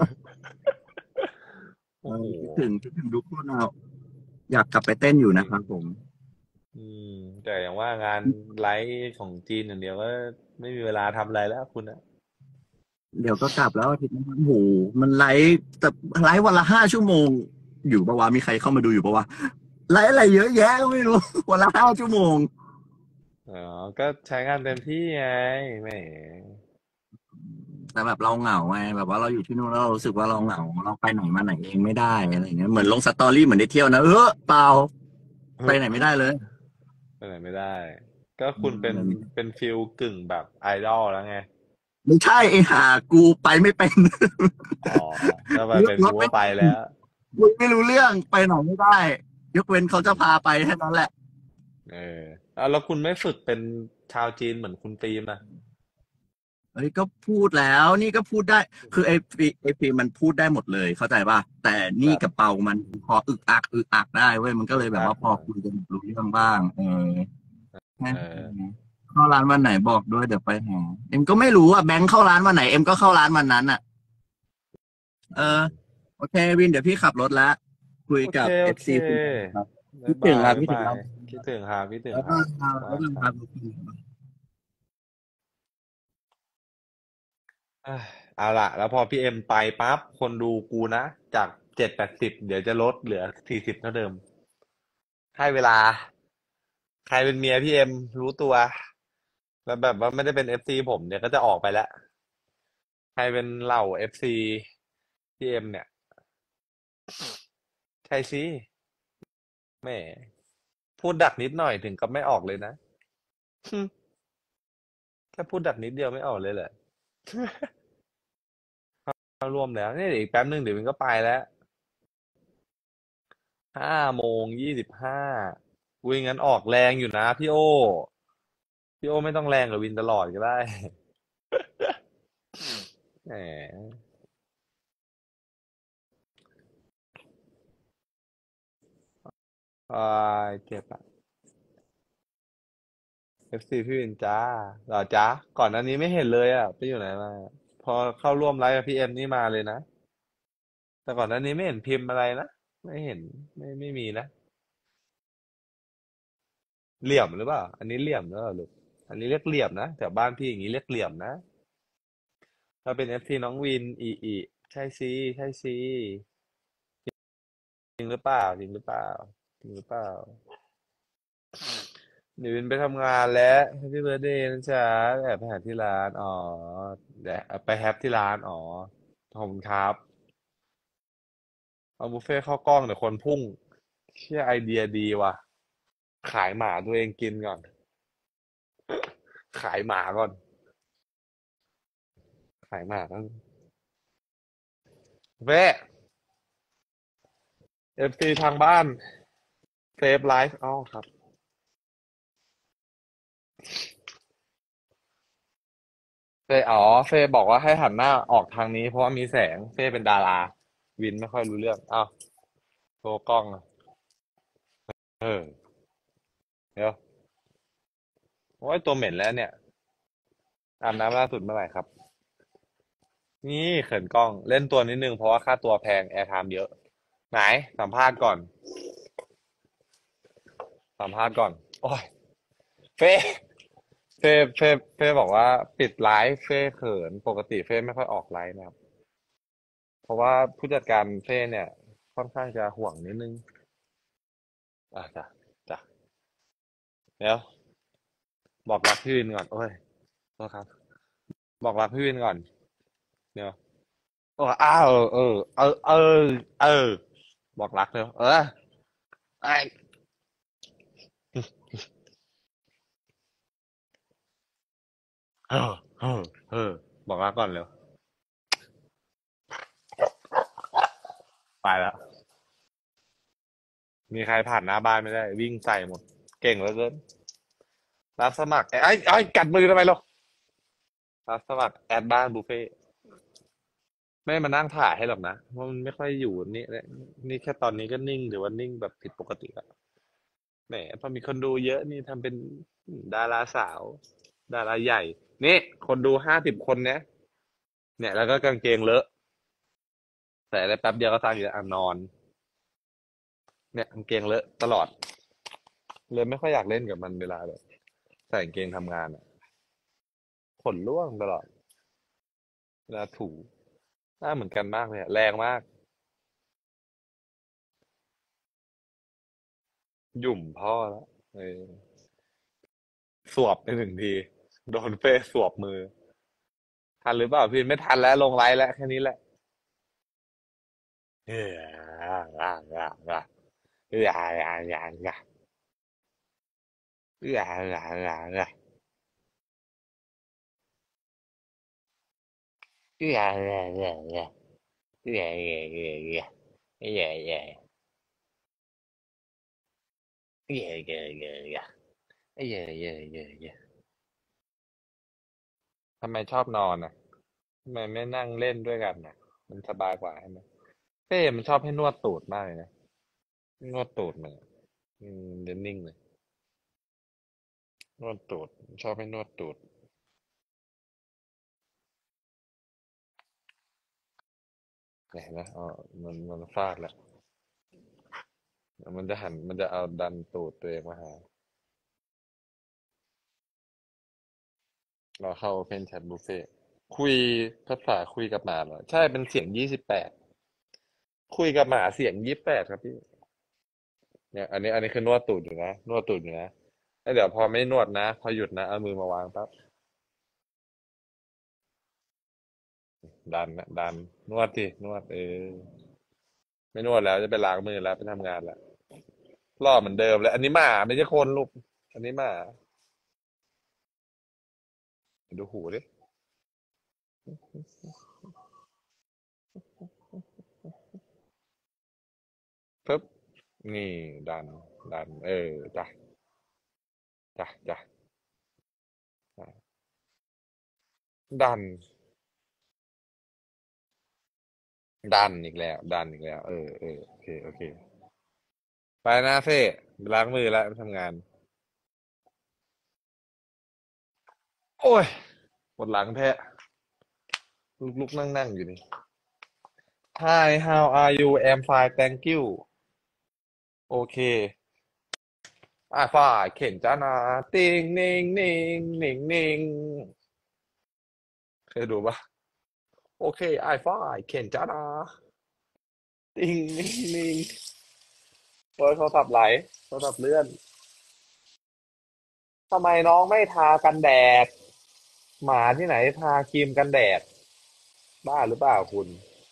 เอโอ้โหอคิดถึงคิดถึงทุกคนเอาอยากกลับไปเต้นอยู่นะครับผมอืมแต่อย่างว่างานไลฟ์ของจีนอย่างเดียวก็ไม่มีเวลาทำอะไรแล้วคุณอะเดี๋ยวก็กลับแล้วอาทิตย์นี้โอ้โหมันไลฟ์แต่ไลฟ์วันละห้าชั่วโมงอยู่ปะวะมีใครเข้ามาดูอยู่ปะวะไลฟ์อะไรเยอะแยะก็ไม่รู้วันละห้าชั่วโมงอ๋อก็ใช้งานเต็มที่ไงแหมแต่แบบเราเหงาไงแบบว่าเราอยู่ที่นู่นแล้วเรารู้สึกว่าเราเหงาเราไปไหนมาไหนเองไม่ได้อะไรเงี้ยเหมือนลงสตอรี่เหมือนได้เที่ยวนะเออเปล่าไปไหนไม่ได้เลยไปไหนไม่ได้ก็คุณเป็นเหมือนเป็นฟิลกึ่งแบบไอดอลแล้วไงไม่ใช่ไอ้ห่ากูไปไม่เป็นอ๋อถ้าไปยกเป็นกูก็รถไม่เป็นไปแล้วคุยไม่รู้เรื่องไปไหนไม่ได้ยกเว้นเขาจะพาไปแค่นั้นแหละเออเอาแล้วคุณไม่ฝึกเป็นชาวจีนเหมือนคุณฟิล์มอะเฮ้ยก็พูดแล้วนี่ก็พูดได้คือไอ้ฟีไอ้ฟีมันพูดได้หมดเลยเข้าใจป่ะแต่นี่แบบกับเปามันพออึกอักอึกอักได้เว้ยมันก็อึเลยแบบกอักหน่อยว่าพอคุยกันรู้เรื่องบ้างเออแค่เอนั้นอเองเข้าร้านวันไหนบอกด้วยเดี๋ยวไปหาเอ็มก็ไม่รู้อ่ะแบงค์เข้าร้านวันไหนเอ็มก็เข้าร้านวันนั้นอ่ะเอออืมโอเควินเดี๋ยวพี่ขับรถแล้วคุยโอเคกับเอโอเคฟซีคุณครับบ๊าคิดถึงยบายครับคิดถึงบ๊ายบายครับคิดถึงครับคิดถึงแล้วก็ครับแล้วก็ครับครับเอ้ยเอาล่ะแล้วพอพี่เอ็มไปปั๊บคนดูกูนะจากเจ็ดแปดสิบเดี๋ยวจะลดเหลือสี่สิบเท่าเดิมให้เวลาใครเป็นเมียพี่เอ็มรู้ตัวแล้วแบบว่าไม่ได้เป็นเอฟซีผมเนี่ยก็จะออกไปแล้วรเป็นเหล่าเอฟซีพีเอ็มเนี่ย ใช่สิแหม่พูดดักนิดหน่อยถึงกับไม่ออกเลยนะฮึแค่พูดดักนิดเดียวไม่ออกเลยเหรอเข้ารวมแล้วเนี่ยเดี๋ยวอีกแป๊บนึงเดี๋ยวมันก็ไปแล้วห้าโมงยี่สิบห้าวิงั้นออกแรงอยู่นะพี่โอพี่โอไม่ต้องแรงกับวินตลอดก็ได้แหมอ่าเจ็บอะเอฟซีพี่วินจ้าเหรอจ้าก่อนหน้านี้ไม่เห็นเลยอ่ะไปอยู่ไหนมาพอเข้าร่วมไลฟ์กับพี่เอ็มนี่มาเลยนะแต่ก่อนหน้านี้ไม่เห็นพิมพ์อะไรนะไม่เห็นไม่ไม่มีนะ เหลี่ยมหรือเปล่าอันนี้เหลี่ยมหรือเปล่าลูกอันนี้เรียกเหลี่ยมนะแถวบ้านพี่อย่างนี้เรียกเหลี่ยมนะถ้าเป็นเอฟซีน้องวินอีอีใช่ซีใช่ซีจริงหรือเปล่าจริงหรือเปล่าจริงหรือเปล่าเดี๋ยววินไปทำงานแล้วแฮปปี้เบิร์ดเดย์นะจ๊ะแอบไปหาที่ร้านอ๋อเดี๋ยวไปแฮปที่ร้านอ๋อขอบคุณครับเอาบุฟเฟ่ต์ข้าวกล้องเดี๋ยวคนพุ่งเชื่อไอเดียดีว่ะขายหมาตัวเองกินก่อนขายหมาก่อนขายหมาก่อนเว้เอฟซีทางบ้าน เซฟไลฟ์อ๋อครับเฟยอ๋อเฟยบอกว่าให้หันหน้าออกทางนี้เพราะว่ามีแสงเฟยเป็นดาราวินไม่ค่อยรู้เรื่องอ้าวโชว์กล้องอะเออเดี๋ยวโอ้ยตัวเหม็นแล้วเนี่ยอาบน้ำล่าสุดเมื่อไหร่ครับนี่เขินกล้องเล่นตัวนิดนึงเพราะว่าค่าตัวแพงแอร์ไทม์เยอะไหนสัมภาษณ์ก่อนสัมภาษณ์ก่อนโอ้ยเฟยเฟยเฟยเฟยบอกว่าปิดไลฟ์เฟยเขินปกติเฟยไม่ค่อยออกไลฟ์นะครับเพราะว่าผู้จัดการเฟยเนี่ยค่อนข้างจะห่วงนิดนึงอ่ะจ้ะจ้ะเดี๋ยว บอกรักพี่วินก่อนโอ้ยโทษครับบอกรักพี่วินก่อนเดี๋ยวโอ้อ้าวเออเออเออเออบอกรักเร็วเออไอเออเออเออบอกรักก่อนเร็วไปแล้วมีใครผ่านหน้าบ้านไม่ได้วิ่งใส่หมดเก่งเหลือเกินรับสมัครไอ้ไอ้ไอ้กัดมือทำไมล่ะรับสมัครแอดบ้านบุฟเฟ่ต์ไม่มานั่งถ่ายให้หรอกนะเพราะมันไม่ค่อยอยู่นี่นี่แค่ตอนนี้ก็นิ่งหรือว่านิ่งแบบผิดปกติอะแหมพอมีคนดูเยอะนี่ทำเป็นดาราสาว ดาราใหญ่นี่คนดูห้าสิบคนเนี้ยเนี่ยแล้วก็กางเกงเลอะแต่ได้แป๊บเดียวก็สร้างอยู่แล้วอ่ะนอนเนี่ยกางเกงเลอะตลอดเลยไม่ค่อยอยากเล่นกับมันเวลาแบบใส่กางเกงทำงานอ่ะขนร่วงตลอดเวลาถูหน้าเหมือนกันมากเลยอะแรงมากหยุ่มพ่อแล้วเออสวบไปหนึ่งทีโดนเฟซสวบมือทันหรือเปล่าพี่ไม่ทันแล้วลงไลน์แล้วแค่นี้แหละเอออ่าอ่าอ่าอ่าเอออ่าอ่าอ่าอ่าเอออ่าอ่าอ่าอ่า Yeah, yeah, yeah, yeah. Yeah, yeah, yeah, yeah. Yeah, yeah. Yeah, yeah, yeah, yeah. Yeah, yeah, yeah, yeah. ทำไมชอบนอนอ่ะทำไมไม่นั่งเล่นด้วยกันน่ะมันสบายกว่าใช่ไหมเป้มันชอบให้นวดตูดมากเลยนะนวดตูดมันอะอืมเดนนิ่งเลยนวดตูดชอบให้นวดตูดเห็นไหมอ๋อมันมันฟาดแล้วมันจะหันมันจะเอาดันตูดตัวเองมาหาเราเข้า Open Chat Buffet คุยภาษาคุยกับหมาเหรอใช่เป็นเสียงยี่สิบแปดคุยกับหมาเสียงยี่สิบแปดครับพี่ เนี่ยอันนี้อันนี้คือนวดตูดอยู่นะนวดตูดอยู่นะแล้วเดี๋ยวพอไม่นวดนะพอหยุดนะเอามือมาวางปั๊บดันนะดันนวดสินวดเออไม่นวดแล้วจะไปล้างมือแล้วไปทำงานแล้วรอบเหมือนเดิมเลยอันนี้หมาไม่ใช่คนลูกอันนี้หมาดูหูดิปึ๊บนี่ดันดันเออจ้ะจ้ะจ้ะดันดันอีกแล้วดันอีกแล้วเออเออโอเคโอเคไปนะเฟ่ไปล้างมือแล้วไปทำงานโอ้ยปวดหลังแท้ลุกลุกนั่งนั่งอยู่นี่ Hi how are you I'm fine thank you โอเคอ่าฝ่ายเข็นจ้านะติงนิงนิงนิงนิงเคยดูปะโอเคไอ้ฝ่ายเข็นจ้านะติงนิงนิงโอ้ยโทรศัพท์ไหลโทรศัพท์เลื่อนทำไมน้องไม่ทากันแดดหมาที่ไหนทาครีมกันแดดบ้าหรือเปล่าคุณ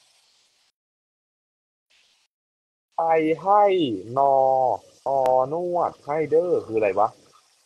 ไอให้นอออนวดให้เด้อคืออะไรวะ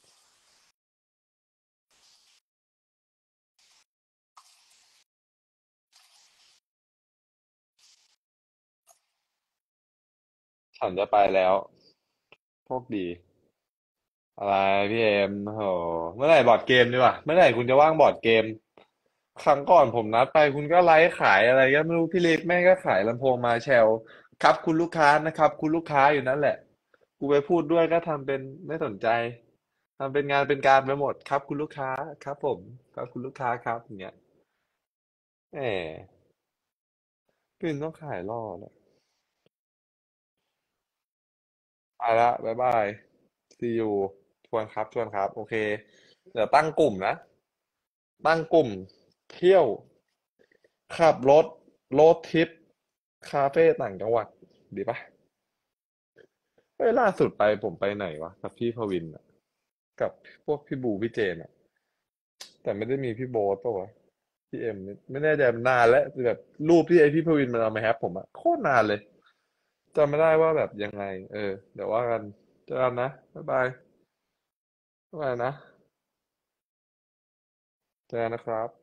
ฉันจะไปแล้วโชคดี อะไรพี่เอ็มโหเมื่อไหร่บอร์ดเกมดีกว่าเมื่อไหร่คุณจะว่างบอร์ดเกมครั้งก่อนผมนัดไปคุณก็ไลฟ์ขายอะไรก็ไม่รู้พี่เล็กแม่งก็ขายลำโพงมาแชลครับคุณลูกค้านะครับคุณลูกค้าอยู่นั่นแหละกูไปพูดด้วยก็ทำเป็นไม่สนใจทำเป็นงานเป็นการไปหมดครับคุณลูกค้าครับผมครับคุณลูกค้าครับอย่างเงี้ยแหมพี่ต้องขายล่อแล้วไปละบ๊ายบาย see you ชวนครับชวนครับโอเคเดี๋ยวตั้งกลุ่มนะตั้งกลุ่มเที่ยว ขับรถโรดทริปคาเฟ่ต่างจังหวัดดีปะเอ้ยล่าสุดไปผมไปไหนวะกับพี่พวินอะกับพวกพี่บูพี่เจนอะแต่ไม่ได้มีพี่โบ๊ทปะวะพี่เอ็มไม่ไม่แน่ใจมันนานแล้วแบบรูปที่ไอพี่พวินมันเอามาแฮปผมอะโคตรนานเลยจำไม่ได้ว่าแบบยังไงเออเดี๋ยวว่ากันเจอกันนะบ๊ายบายบ๊ายบายนะเจอกันนะครับ